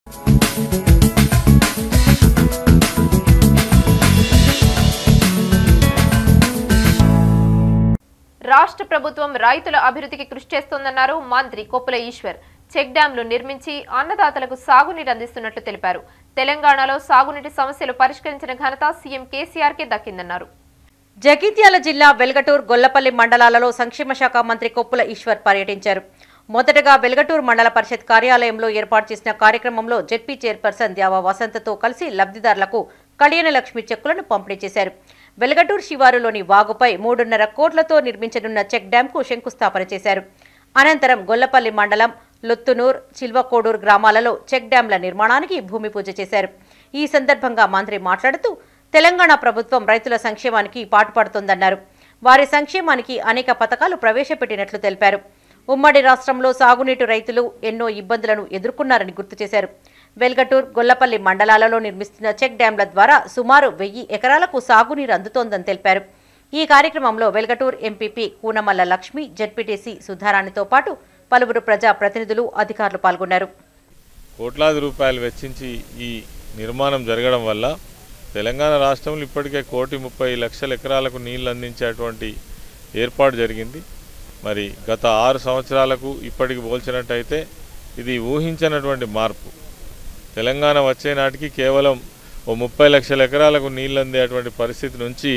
రాష్ట్ర ప్రభుత్వం రైతుల అభివృద్ధికి కృషి చేస్తోందన్నారు మంత్రి కొప్పుల ఈశ్వర్. చెక్ డ్యాంలు నిర్మించి అన్నదాతలకు సాగునీరు అందిస్తున్నట్లు తెలిపారు. తెలంగాణలో సాగునీటి సమస్యలు పరిష్కరించిన ఘనత సీఎం కేసీఆర్కే దక్కిందన్నారు. జగిత్యాల జిల్లా వెల్గటూర్, గొల్లపల్లి మండలాలలో సంక్షేమ శాఖ మంత్రి కొప్పుల ఈశ్వర్ పర్యటించారు. మొదటగా వెల్గటూర్ మండల పరిషత్ కార్యాలయంలో ఏర్పాటు చేసిన కార్యక్రమంలో జెడ్పీ చైర్పర్సన్ ద్యావా వసంతతో కలిసి లబ్ధిదారులకు కళ్యాణ లక్ష్మి చెక్కులను పంపిణీ చేశారు. వెల్గటూర్ శివారులోని వాగుపై 3.5 కోట్లతో నిర్మించనున్న చెక్ డ్యాంకు శంకుస్థాపన చేశారు. అనంతరం గొల్లపల్లి మండలం లొత్తునూర్, చిల్వకోడూర్ గ్రామాలలో చెక్ డ్యాంల నిర్మాణానికి భూమి పూజ చేశారు. ఈ సందర్భంగా మంత్రి మాట్లాడుతూ తెలంగాణ ప్రభుత్వం రైతుల సంక్షేమానికి పాటుపడుతోందన్నారు. వారి సంక్షేమానికి అనేక పథకాలు ప్రవేశపెట్టినట్లు తెలిపారు. ఉమ్మడి రాష్ట్రంలో సాగునీటి రైతులు ఎన్నో ఇబ్బందులను ఎదుర్కొన్నారని గుర్తు చేశారు. వెల్గటూర్, గొల్లపల్లి మండలాలలో నిర్మిస్తున్న చెక్ డ్యాంల ద్వారా సుమారు 1000 ఎకరాలకు సాగునీరు అందుతోందని తెలిపారు. ఈ కార్యక్రమంలో వెల్గటూర్ ఎంపీపీ కూనమల్ల లక్ష్మి, జెడ్పీటీసీ సుధారాణితో పాటు పలువురు ప్రజా ప్రతినిధులు, అధికారులు పాల్గొన్నారు. కోట్లాది రూపాయలు వెచ్చించి ఈ నిర్మాణం జరగడం వల్ల తెలంగాణ రాష్ట్రంలో ఇప్పటికే 1,30,00,000 ఎకరాలకు నీళ్లు అందించేటువంటి ఏర్పాటు జరిగింది. మరి గత 6 సంవత్సరాలకు ఇప్పటికి పోల్చినట్టయితే ఇది ఊహించినటువంటి మార్పు. తెలంగాణ వచ్చే నాటికి కేవలం 30 లక్షల ఎకరాలకు నీళ్ళు అందేటువంటి పరిస్థితి నుంచి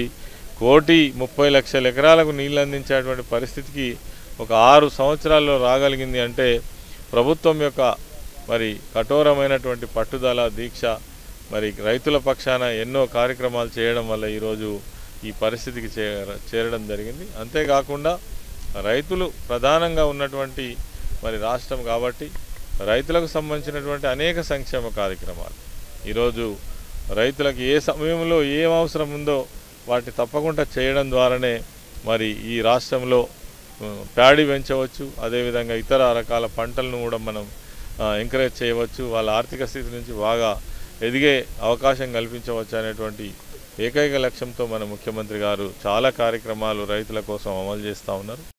1,30,00,000 ఎకరాలకు నీళ్ళు అందించేటువంటి పరిస్థితికి ఒక 6 సంవత్సరాల్లో రాగలిగింది. అంటే ప్రభుత్వం యొక్క మరి కఠోరమైనటువంటి పట్టుదల, దీక్ష, మరి రైతుల పక్షాన ఎన్నో కార్యక్రమాలు చేయడం వల్ల ఈరోజు ఈ పరిస్థితికి చేరడం జరిగింది. అంతేకాకుండా రైతులు ప్రధానంగా ఉన్నటువంటి మరి రాష్ట్రం కాబట్టి రైతులకు సంబంధించినటువంటి అనేక సంక్షేమ కార్యక్రమాలు ఈరోజు రైతులకు ఏ సమయంలో ఏం అవసరం ఉందో వాటిని తప్పకుండా చేయడం ద్వారానే మరి ఈ రాష్ట్రంలో ప్యాడీ పెంచవచ్చు, అదేవిధంగా ఇతర రకాల పంటలను కూడా మనం ఎంకరేజ్ చేయవచ్చు, వాళ్ళ ఆర్థిక స్థితి నుంచి బాగా ఎదిగే అవకాశం కల్పించవచ్చు అనేటువంటి ఏకైక లక్ష్యంతో మన ముఖ్యమంత్రి గారు చాలా కార్యక్రమాలు రైతుల కోసం అమలు చేస్తూ ఉన్నారు.